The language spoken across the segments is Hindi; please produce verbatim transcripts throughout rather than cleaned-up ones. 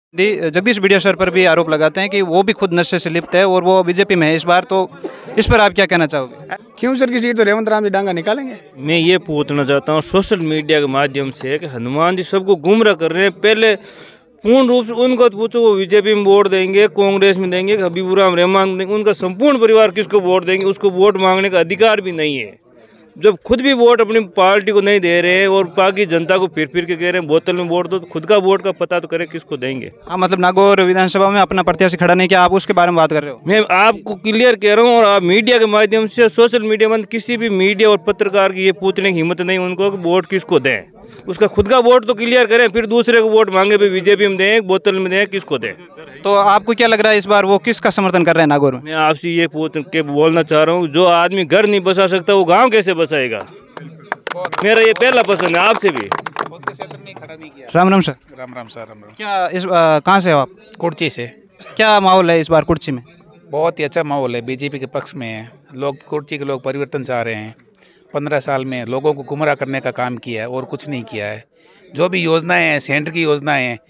दी जगदीश बिडिया सर पर भी आरोप लगाते हैं कि वो भी खुद नशे से लिप्त है और वो बीजेपी में है इस बार, तो इस पर आप क्या कहना चाहोगे? क्यों सर की सीट तो रेवंत राम जी डांगा निकालेंगे। मैं ये पूछना चाहता हूँ सोशल मीडिया के माध्यम से कि हनुमान जी सबको गुमराह कर रहे हैं। पहले पूर्ण रूप से उनको तो पूछो, वो बीजेपी में वोट देंगे, कांग्रेस में देंगे, हबीबुर रहमान देंगे, उनका संपूर्ण परिवार किसको वोट देंगे? उसको वोट मांगने का अधिकार भी नहीं है। जब खुद भी वोट अपनी पार्टी को नहीं दे रहे हैं और बाकी जनता को फिर फिर के कह रहे हैं बोतल में वोट दो, तो खुद का वोट का पता तो करें किसको देंगे। हाँ, मतलब नागौर विधानसभा में अपना प्रत्याशी खड़ा नहीं किया, आप उसके बारे में बात कर रहे हो? मैं आपको क्लियर कह रहा हूँ, और आप मीडिया के माध्यम से, सोशल मीडिया में किसी भी मीडिया और पत्रकार की ये पूछने की हिम्मत नहीं उनको कि वोट किसको दें। उसका खुद का वोट तो क्लियर करें, फिर दूसरे को वोट मांगे भी बीजेपी में दें, बोतल में दें, किसको दें। तो आपको क्या लग रहा है इस बार वो किसका समर्थन कर रहे हैं नागौर में? मैं आपसे ये पूछ के बोलना चाह रहा हूँ, जो आदमी घर नहीं बसा सकता वो गाँव कैसे बसाएगा? मेरा ये पहला प्रश्न है आपसे भी। राम राम सर। राम राम सर। राम राम। क्या इस कहाँ से हो आप? कुर्ची से। क्या माहौल है इस बार कुर्ची में? बहुत ही अच्छा माहौल है, बीजेपी के पक्ष में है लोग। कुर्ची के लोग परिवर्तन चाह रहे हैं। पंद्रह साल में लोगों को गुमराह करने का काम किया है और कुछ नहीं किया है। जो भी योजनाएं हैं, सेंटर की योजनाएं हैं,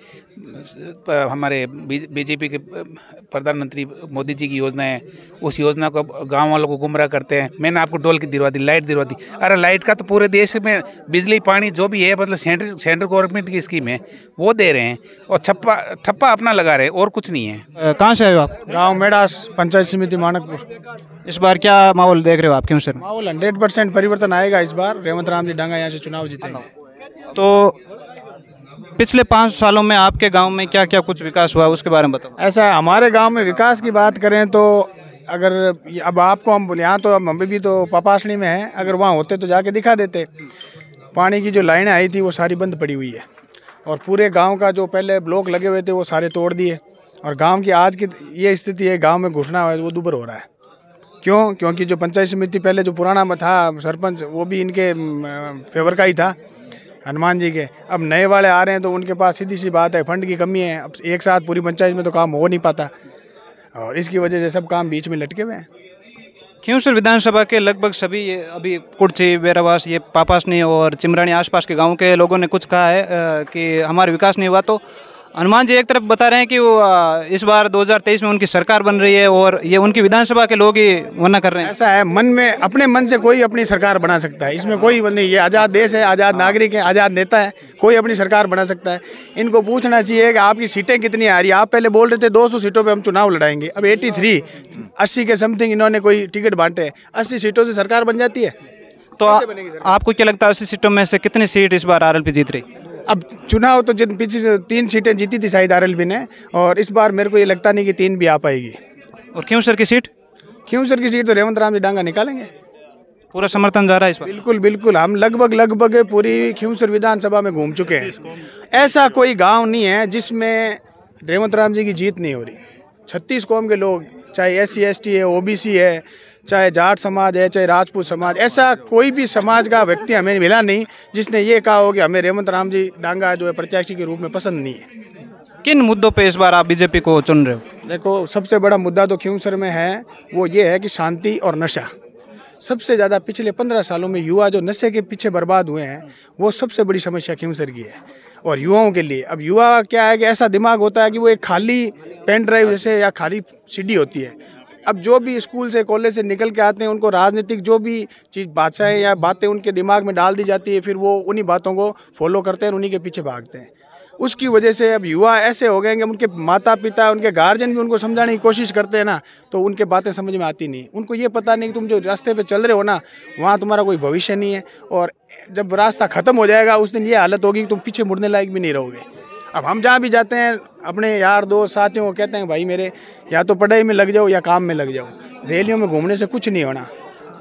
हमारे बीजेपी के प्रधानमंत्री मोदी जी की योजना है, उस योजना को गांव वालों को गुमराह करते हैं। मैंने आपको डोल की दिलवा दी, लाइट दिलवा दी। अरे लाइट का तो पूरे देश में बिजली पानी जो भी है, मतलब सेंटर सेंटर गवर्नमेंट की स्कीम है वो दे रहे हैं, और छप्पा ठप्पा अपना लगा रहे हैं और कुछ नहीं है। कहाँ से आए हो आप? गाँव मेडास, पंचायत समिति मानकपुर। इस बार क्या माहौल देख रहे हो आप? क्यों सर? माहौल हंड्रेड परसेंट परिवर्तन आएगा इस बार। रेवंत राम जी डांगा यहाँ से चुनाव जीतेंगे। तो पिछले पाँच सालों में आपके गांव में क्या क्या कुछ विकास हुआ उसके बारे में बताओ। ऐसा है, हमारे गांव में विकास की बात करें तो अगर अब आपको हम बोले, यहाँ तो अब हम भी तो पापासनी में हैं, अगर वहाँ होते तो जाके दिखा देते। पानी की जो लाइनें आई थी वो सारी बंद पड़ी हुई है, और पूरे गांव का जो पहले ब्लॉक लगे हुए थे वो सारे तोड़ दिए, और गांव की आज की ये स्थिति है, गांव में घुसना है वो दुबर हो रहा है। क्यों? क्योंकि जो पंचायत समिति पहले जो पुराना था सरपंच, वो भी इनके फेवर का ही था, हनुमान जी के। अब नए वाले आ रहे हैं तो उनके पास सीधी सी बात है फंड की कमी है। अब एक साथ पूरी पंचायत में तो काम हो नहीं पाता, और इसकी वजह से सब काम बीच में लटके हुए हैं। खींवसर विधानसभा के लगभग सभी ये अभी कुर्ची, बेरावास, ये पापासनी और चिमरानी आसपास के गांव के लोगों ने कुछ कहा है आ, कि हमारा विकास नहीं हुआ। तो हनुमान जी एक तरफ बता रहे हैं कि वो आ, इस बार दो हज़ार तेईस में उनकी सरकार बन रही है और ये उनकी विधानसभा के लोग ही वरना कर रहे हैं। ऐसा है, मन में अपने मन से कोई अपनी सरकार बना सकता है, इसमें कोई नहीं। ये आज़ाद देश है, आज़ाद नागरिक है, आज़ाद नेता है, कोई अपनी सरकार बना सकता है। इनको पूछना चाहिए कि आपकी सीटें कितनी आ रही है। आप पहले बोल रहे थे दो सौ सीटों पे हम चुनाव लड़ाएंगे, अब तिरासी अस्सी के समथिंग इन्होंने कोई टिकट बांटे, अस्सी सीटों से सरकार बन जाती है। तो आ, आपको क्या लगता है अस्सी सीटों में से कितनी सीट इस बार आरएलपी जीत रही? अब चुनाव तो जिन पीछे तीन सीटें जीती थी शायद आरएलपी ने, और इस बार मेरे को ये लगता नहीं कि तीन भी आ पाएगी। और खींवसर की सीट? खींवसर की सीट तो रेवंत राम जी डांगा निकालेंगे। पूरा समर्थन जा रहा है इस बार? बिल्कुल बिल्कुल, हम लगभग लगभग पूरी खींवसर विधानसभा में घूम चुके हैं। ऐसा कोई गांव नहीं है जिसमें रेवंत राम जी की जीत नहीं हो रही। छत्तीस कौम के लोग, चाहे एस सी एस टी है, ओ बी सी है, चाहे जाट समाज है, चाहे राजपूत समाज, ऐसा कोई भी समाज का व्यक्ति हमें मिला नहीं जिसने ये कहा हो कि हमें रेवंत राम जी डांगा जो है प्रत्याशी के रूप में पसंद नहीं है। किन मुद्दों पे इस बार आप बीजेपी को चुन रहे हो? देखो, सबसे बड़ा मुद्दा तो खींवसर में है, वो ये है कि शांति और नशा। सबसे ज़्यादा पिछले पंद्रह सालों में युवा जो नशे के पीछे बर्बाद हुए हैं, वो सबसे बड़ी समस्या खींवसर की है। और युवाओं के लिए, अब युवा क्या है कि ऐसा दिमाग होता है कि वो एक खाली पेन ड्राइव जैसे या खाली सीडी होती है। अब जो भी स्कूल से कॉलेज से निकल के आते हैं, उनको राजनीतिक जो भी चीज़ बादशाहें या बातें उनके दिमाग में डाल दी जाती है, फिर वो उन्हीं बातों को फॉलो करते हैं, उन्हीं के पीछे भागते हैं। उसकी वजह से अब युवा ऐसे हो गए कि उनके माता पिता, उनके गार्जियन भी उनको समझाने की कोशिश करते हैं ना, तो उनके बातें समझ में आती नहीं। उनको ये पता नहीं कि तुम जो रास्ते पे चल रहे हो ना, वहाँ तुम्हारा कोई भविष्य नहीं है, और जब रास्ता ख़त्म हो जाएगा उस दिन ये हालत होगी कि तुम पीछे मुड़ने लायक भी नहीं रहोगे। अब हम जहाँ भी जाते हैं अपने यार दोस्त साथियों को कहते हैं भाई मेरे या तो पढ़ाई में लग जाओ या काम में लग जाओ, रैलियों में घूमने से कुछ नहीं होना।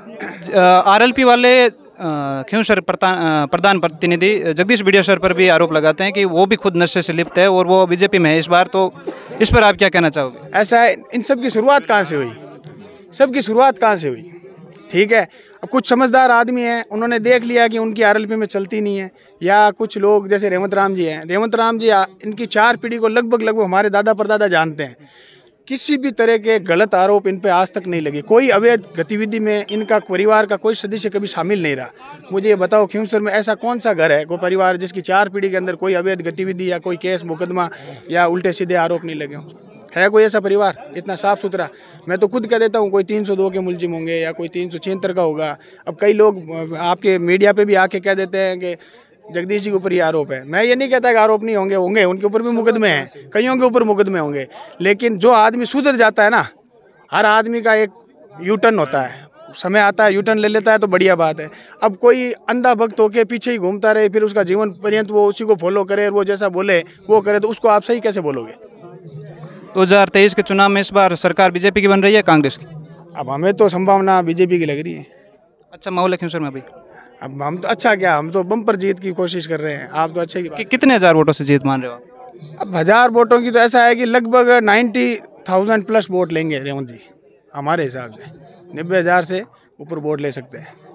आरएलपी वाले खींवसर प्रधान प्रतिनिधि जगदीश बिडिया सर पर भी आरोप लगाते हैं कि वो भी खुद नशे से लिप्त है और वो बीजेपी में है इस बार, तो इस पर आप क्या कहना चाहोगे? ऐसा है, इन सब की शुरुआत कहाँ से हुई? सब की शुरुआत कहाँ से हुई? ठीक है, अब कुछ समझदार आदमी हैं, उन्होंने देख लिया कि उनकी आरएलपी में चलती नहीं है, या कुछ लोग जैसे रेवंत राम जी हैं। रेवंत राम जी इनकी चार पीढ़ी को लगभग लगभग हमारे दादा परदादा जानते हैं किसी भी तरह के गलत आरोप इन पे आज तक नहीं लगे। कोई अवैध गतिविधि में इनका परिवार का कोई सदस्य कभी शामिल नहीं रहा। मुझे ये बताओ खिंवसर में ऐसा कौन सा घर है, कोई परिवार जिसकी चार पीढ़ी के अंदर कोई अवैध गतिविधि या कोई केस मुकदमा या उल्टे सीधे आरोप नहीं लगे हों? है कोई ऐसा परिवार इतना साफ सुथरा? मैं तो खुद कह देता हूँ कोई तीन सौ दो के मुलजिम होंगे या कोई तीन सौ छिहत्तर का होगा। अब कई लोग आपके मीडिया पे भी आके कह देते हैं कि जगदीश जी के ऊपर ये आरोप है। मैं ये नहीं कहता कि आरोप नहीं होंगे, होंगे उनके ऊपर भी मुकदमे हैं, कईयों के ऊपर मुकदमे होंगे। लेकिन जो आदमी सुधर जाता है ना, हर आदमी का एक यू टर्न होता है, समय आता है यू टर्न ले लेता है तो बढ़िया बात है। अब कोई अंधा भक्त होके पीछे ही घूमता रहे, फिर उसका जीवन पर्यंत वो उसी को फॉलो करे, वो जैसा बोले वो करे, तो उसको आप सही कैसे बोलोगे? दो हज़ार तेईस के चुनाव में इस बार सरकार बीजेपी की बन रही है कांग्रेस की? अब हमें तो संभावना बीजेपी की लग रही है। अच्छा माहौल है खिंवसर में अभी? अब हम तो अच्छा क्या, हम तो बम्पर जीत की कोशिश कर रहे हैं। आप तो अच्छे की बात। कि कितने हज़ार वोटों से जीत मान रहे हो आप? अब हजार वोटों की तो ऐसा है कि लगभग नाइन्टी थाउजेंड प्लस वोट लेंगे रेवंत जी, हमारे हिसाब से नब्बे हज़ार से ऊपर वोट ले सकते हैं।